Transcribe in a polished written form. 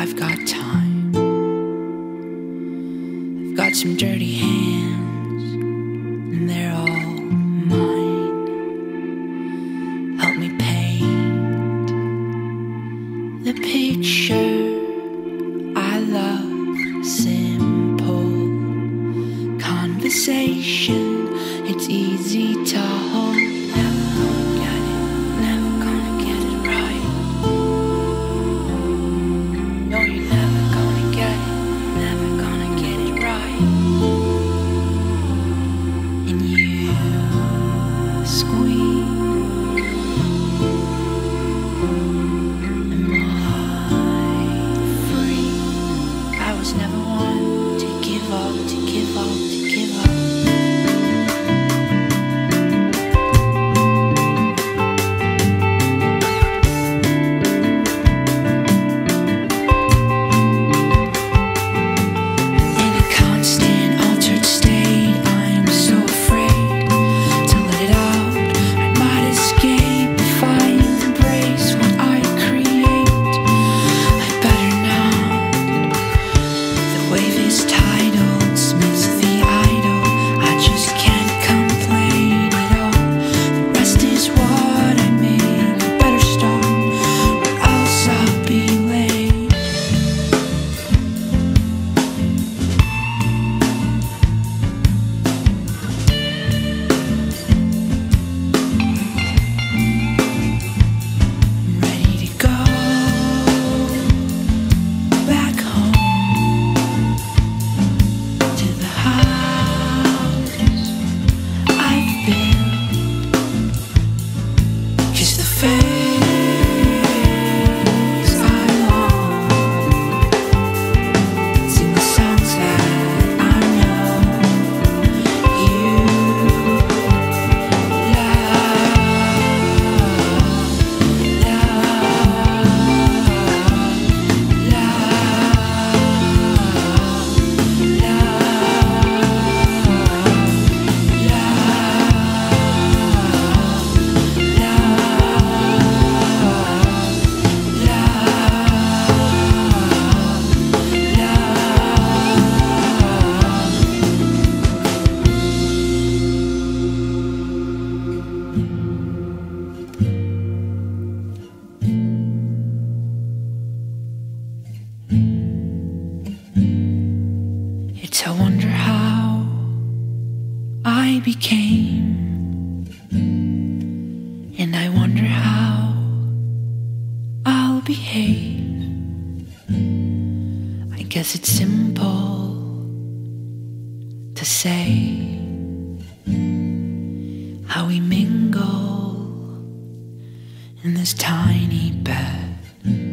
I've got time. I've got some dirty hands, and they're all mine. Help me paint the picture I love. Simple conversation, it's easy to hold. Never gonna get it, never gonna get it right. No, you're never gonna get it, never gonna get it right. And you squeeze, am I free? I was never one to give up, to give up, to give up. Tidal smits the idol. I just can't complain at all. The rest is what I made. You better start, or else I'll be late. I'm ready to go back home. It's a wonder how I became, and I wonder how I'll behave. I guess it's simple to say how we mingle in this tiny bed.